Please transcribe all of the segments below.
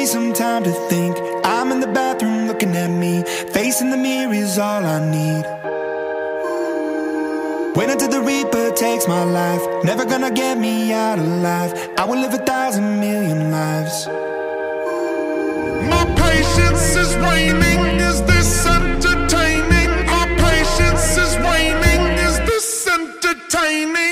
some time to think. I'm in the bathroom looking at me. Facing the mirror is all I need. Wait until the Reaper takes my life. Never gonna get me out alive. I will live 1,000 million lives. My patience is waning. Is this entertaining? My patience is waning. Is this entertaining?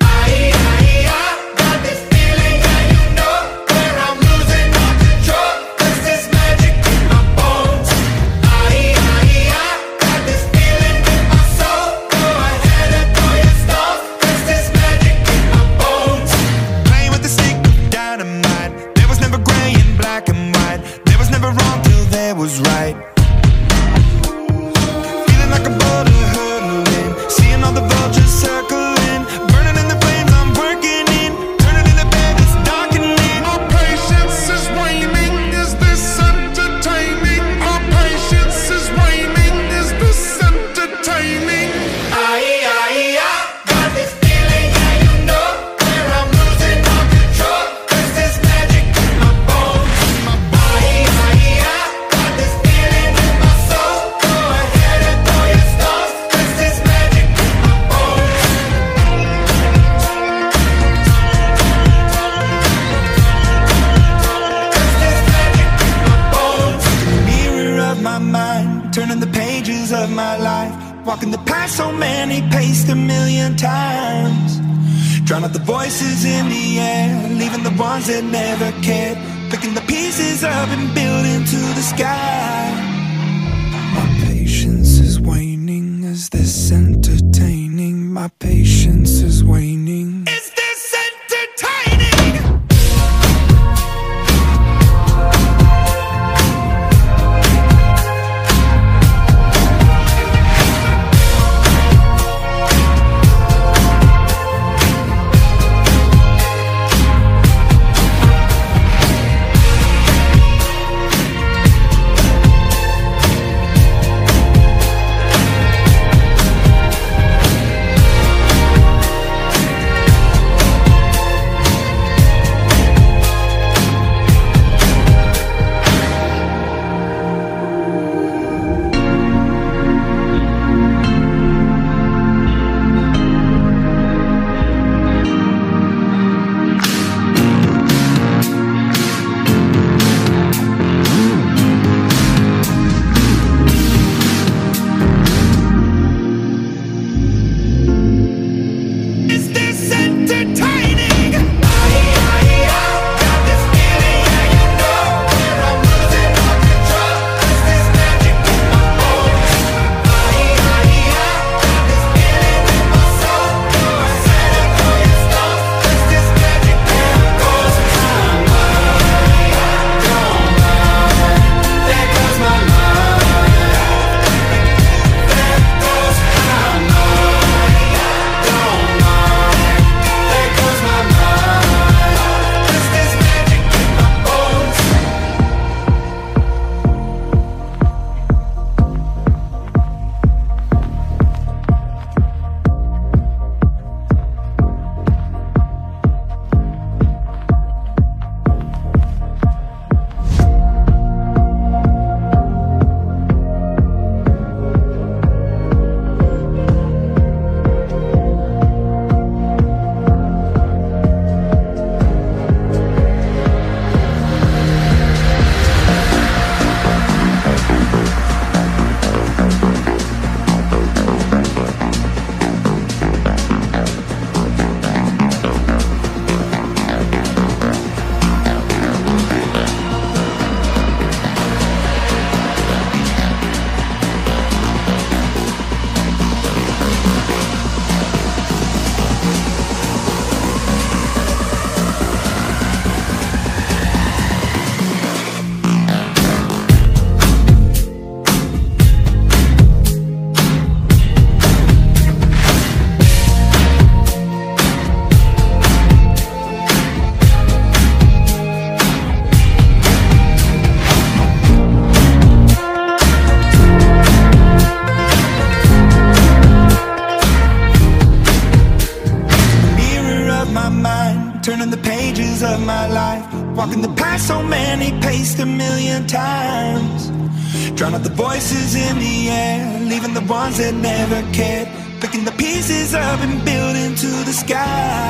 Was right. Feeling like a boulder hurtling, seeing all the vultures circling, burning in the flames I'm working in, turning in the bed it's darkening. My patience is waning. Is this entertaining? My patience is waning. Is this entertaining? Got this feeling, yeah, you know, where I'm losing all control. Cause there's magic in my bones. My body, got this feeling in my soul. Go ahead and throw your stones. Cause there's magic in my bones. Cause there's magic in my bones. Mirror of my mind, turning the pages of my life. Walking the path so many paced 1,000,000 times. Drown out the voices in the air, leaving the ones that never cared. Picking the pieces up and building to the sky. My patience is waning. Is this entertaining? My patience is waning. Is this entertaining? my mind, turning the pages of my life, walking the path so many paced a million times. Drown out the voices in the air, leaving the ones that never cared, picking the pieces up and building to the sky.